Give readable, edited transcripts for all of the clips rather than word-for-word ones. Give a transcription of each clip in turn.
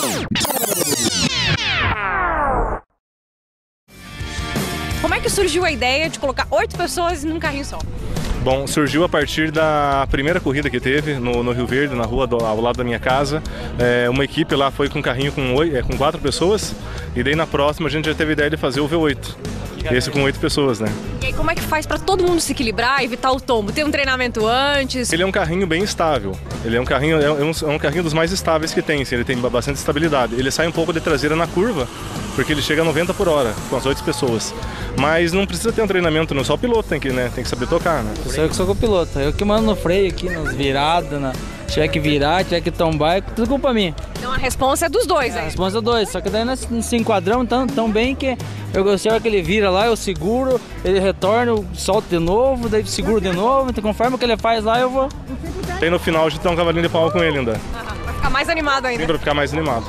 Como é que surgiu a ideia de colocar 8 pessoas num carrinho só? Bom, surgiu a partir da primeira corrida que teve no Rio Verde, na rua ao lado da minha casa. Uma equipe lá foi com um carrinho com 4 pessoas, e daí na próxima a gente já teve a ideia de fazer o V8. Esse com 8 pessoas, né? E aí como é que faz para todo mundo se equilibrar, evitar o tombo? Tem um treinamento antes? Ele é um carrinho bem estável. Ele é um carrinho dos mais estáveis que tem, assim, ele tem bastante estabilidade. Ele sai um pouco de traseira na curva, porque ele chega a 90 por hora com as 8 pessoas. Mas não precisa ter um treinamento, não, só o piloto tem que saber tocar, né? Eu que sou o piloto, eu que mando no freio aqui, nas viradas, tiver que virar, tiver que tombar, é tudo culpa minha. Então a responsa é dos dois, A hein? resposta é dois, só que daí nós se enquadramos tão bem que eu gostei que ele vira lá, eu seguro, ele retorna, eu solto de novo, daí seguro de novo, então conforme o que ele faz lá eu vou. Tem no final a gente dá um cavalinho de pau com ele ainda. Vai ficar mais animado ainda. Sim, pra ficar mais animado.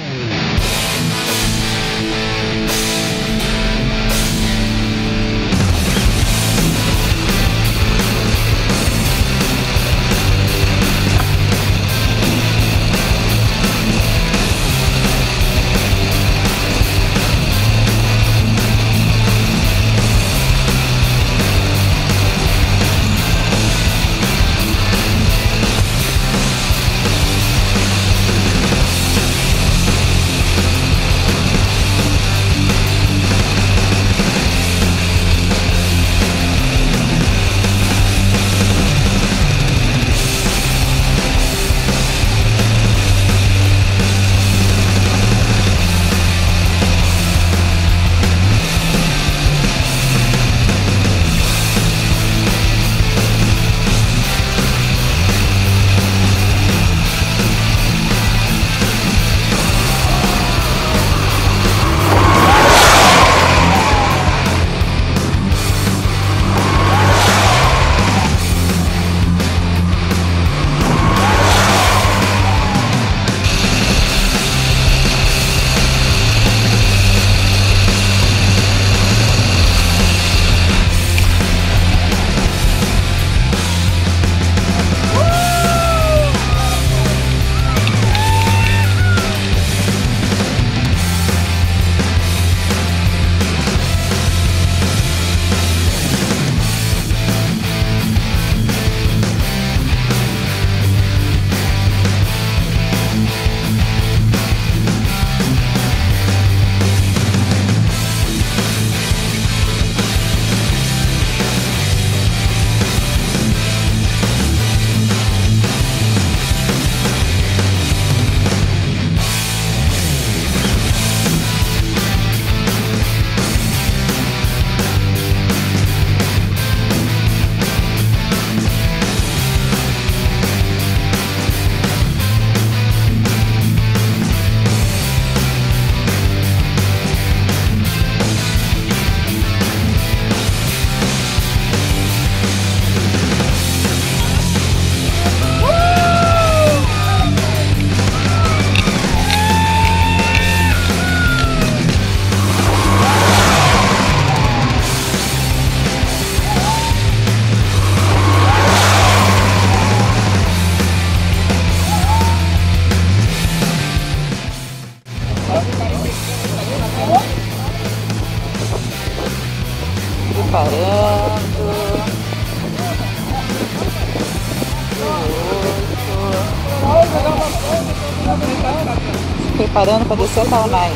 Preparando para descer a Taunay.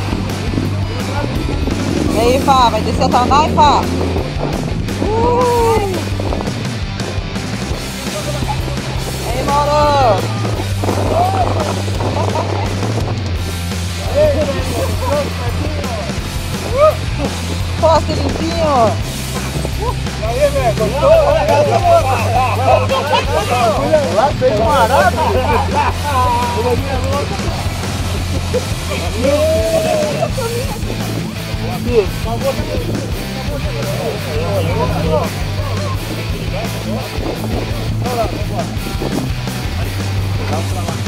E aí, Fá, vai descer a Taunay, Fá? E aí, Mauro? Poste limpinho. E aí, velho, gostou? Lá fez uma arada. Vamos lá.